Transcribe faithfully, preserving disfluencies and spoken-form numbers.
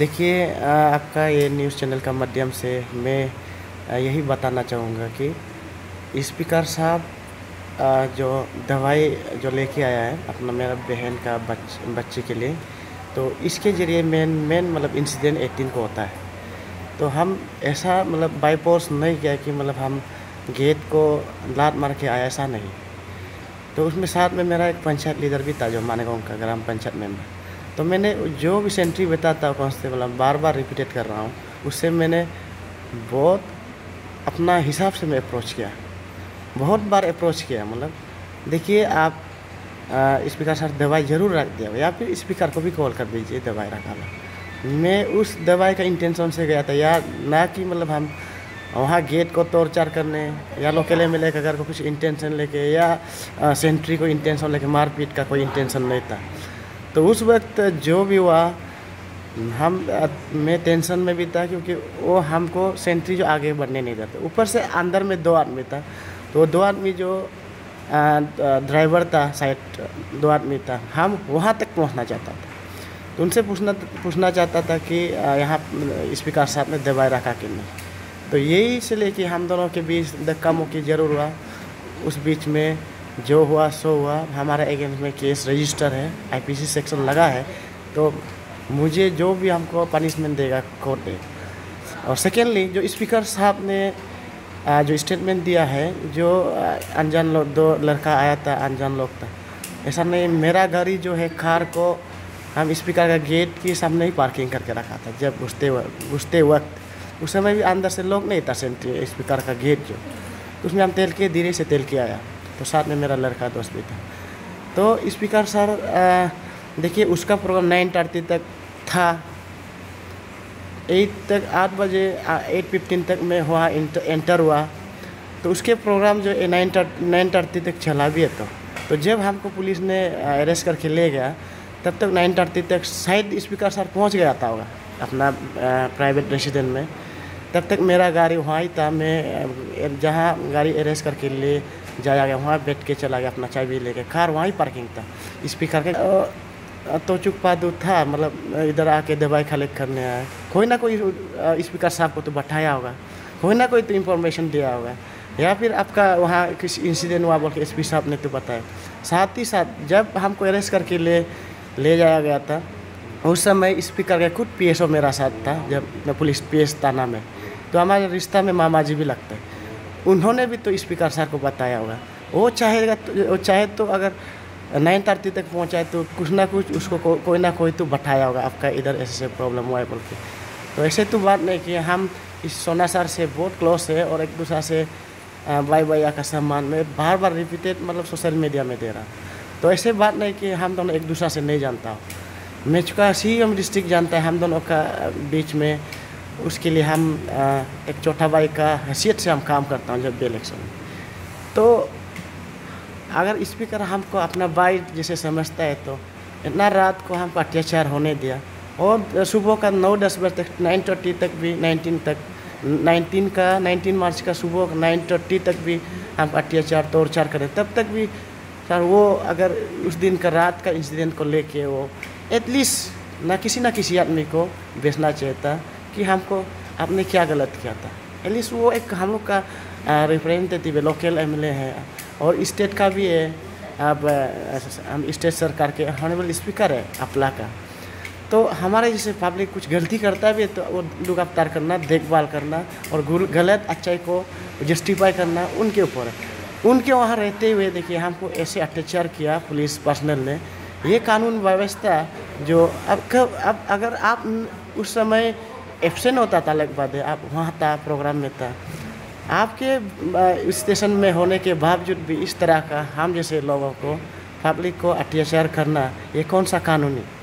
देखिए अ, आपका ये न्यूज़ चैनल का माध्यम से मैं अ, यही बताना चाहूँगा कि स्पीकर साहब अ, जो दवाई जो लेके आया है अपना मेरा बहन का बच बच्चे के लिए, तो इसके ज़रिए मेन मेन मतलब इंसिडेंट एटीन को होता है। तो हम ऐसा मतलब बाय फ़ोर्स नहीं किया कि मतलब हम गेट को लात मार के आए, ऐसा नहीं। तो उसमें साथ में मेरा एक पंचायत लीडर भी था, जो मानेगाँव का ग्राम पंचायत मेंबर। तो मैंने जो भी सेंट्री बताता था कांस्टेबल, बार बार रिपीटेड कर रहा हूँ, उससे मैंने बहुत अपना हिसाब से मैं अप्रोच किया, बहुत बार अप्रोच किया। मतलब देखिए आप स्पीकर सर दवाई ज़रूर रख दिया, या फिर स्पीकर को भी कॉल कर दीजिए दवाई रखा ला। मैं उस दवाई का इंटेंशन से गया था, या ना कि मतलब हम वहाँ गेट को तोड़चार करने या लोकल एम एल ए का घर को कुछ इंटेंशन लेके, या सेंट्री को इंटेंशन लेके मारपीट का कोई इंटेंशन नहीं था। तो उस वक्त जो भी हुआ, हम मैं टेंशन में भी था, क्योंकि वो हमको सेंट्री जो आगे बढ़ने नहीं देते। ऊपर से अंदर में दो आदमी था, तो दो आदमी जो ड्राइवर था साइड, दो आदमी था, हम वहाँ तक पहुँचना चाहता था। तो उनसे पूछना पूछना चाहता था कि यहाँ स्पीकर साहब ने दवाई रखा कि नहीं। तो यही से लेके हम दोनों के बीच धक्का मुक्की जरूर हुआ। उस बीच में जो हुआ सो हुआ। हमारा अगेंस्ट में केस रजिस्टर है, आईपीसी सेक्शन लगा है, तो मुझे जो भी हमको पनिशमेंट देगा कोर्ट दे। और सेकेंडली जो स्पीकर साहब ने जो स्टेटमेंट दिया है, जो अनजान लोग, दो लड़का आया था, अनजान लोग था, ऐसा नहीं। मेरा गाड़ी जो है कार को हम स्पीकर का गेट के सामने ही पार्किंग करके रखा था। जब घुसते घुसते वक्त उस समय भी अंदर से लोग नहीं था, सेंट्री स्पीकर का गेट जो, तो उसमें हम तेल के धीरे से तेल के आया। तो साथ में मेरा लड़का दोस्त भी था। तो स्पीकर सर देखिए उसका प्रोग्राम नाइन थर्टी तक था, एट तक आठ बजे एट फिफ्टीन तक में हुआ एंटर हुआ। तो उसके प्रोग्राम जो नाइन नाइन थर्टी तक चला भी है। तो तो जब हमको पुलिस ने अरेस्ट करके ले गया, तब तक नाइन थर्टी तक शायद स्पीकर सर पहुंच गया था होगा अपना प्राइवेट रेसिडेंट में। तब तक मेरा गाड़ी वहाँ ही था। मैं जहाँ गाड़ी अरेस्ट करके ले जाया गया, वहाँ बैठ के चला गया अपना चाबी लेके। कार वहाँ ही पार्किंग था। स्पीकर के तो चुप पादू था, मतलब इधर आके दवाई कलेक्ट करने आया। कोई ना कोई स्पीकर साहब को तो बैठाया होगा, कोई ना कोई तो इन्फॉर्मेशन दिया होगा, या फिर आपका वहाँ किसी इंसिडेंट हुआ बोल के एसपी साहब ने तो बताया। साथ ही साथ जब हमको अरेस्ट करके ले ले जाया गया था, उस समय स्पीकर का खुद पीएसओ मेरा साथ था, जब मैं पुलिस पीएस थाना में। तो हमारे रिश्ता में मामा जी भी लगता है। उन्होंने भी तो स्पीकर सर को बताया होगा। वो चाहेगा तो, वो चाहे तो अगर नाइन थर्टी तक पहुँचाए तो कुछ ना कुछ उसको को, कोई ना कोई तो बैठाया होगा, आपका इधर ऐसे प्रॉब्लम हुआ है बोल के। तो ऐसे तो बात नहीं कि हम इस सोना सर से बहुत क्लोज है, और एक दूसरा से भाई भैया का सम्मान में बार बार रिपीटेड मतलब सोशल मीडिया में दे रहा। तो ऐसे बात नहीं कि हम दोनों एक दूसरा से नहीं जानता हो। मैं चुका सी एम डिस्ट्रिक्ट जानता है हम दोनों का बीच में। उसके लिए हम एक छोटा भाई का हैसियत से हम काम करता हूँ जब भी इलेक्शन में। तो अगर स्पीकर हमको अपना भाई जैसे समझता है, तो इतना रात को हमको अत्याचार होने दिया, और सुबह का नौ दस बजे तक, नाइन थर्टी तक भी, नाइनटीन तक नाइनटीन का नाइनटीन मार्च का सुबह नाइन थर्टी तक भी हम अत्याचार तोड़चार करें। तब तक भी सर वो अगर उस दिन का रात का इंसिडेंट को लेके वो एटलीस्ट ना किसी ना किसी आदमी को बेचना चाहिए था कि हमको आपने क्या गलत किया था। एटलीस्ट वो एक हम लोग का रिप्रेजेंटेटिव है, लोकल एमएलए है, और स्टेट का भी है। अब हम स्टेट सरकार के ऑनरेबल स्पीकर है अपला का। तो हमारे जैसे पब्लिक कुछ गलती करता भी है, तो वो गिरफ्तार करना, देखभाल करना, और गलत अच्छाई को जस्टिफाई करना उनके ऊपर है। उनके वहाँ रहते हुए देखिए हमको ऐसे अत्याचार किया पुलिस पर्सनल ने। ये कानून व्यवस्था जो अब कब अब अगर आप उस समय एब्सेंट होता था, अलग बात है, आप वहाँ था, प्रोग्राम में था, आपके स्टेशन में होने के बावजूद भी इस तरह का हम जैसे लोगों को, पब्लिक को अत्याचार करना, ये कौन सा कानूनी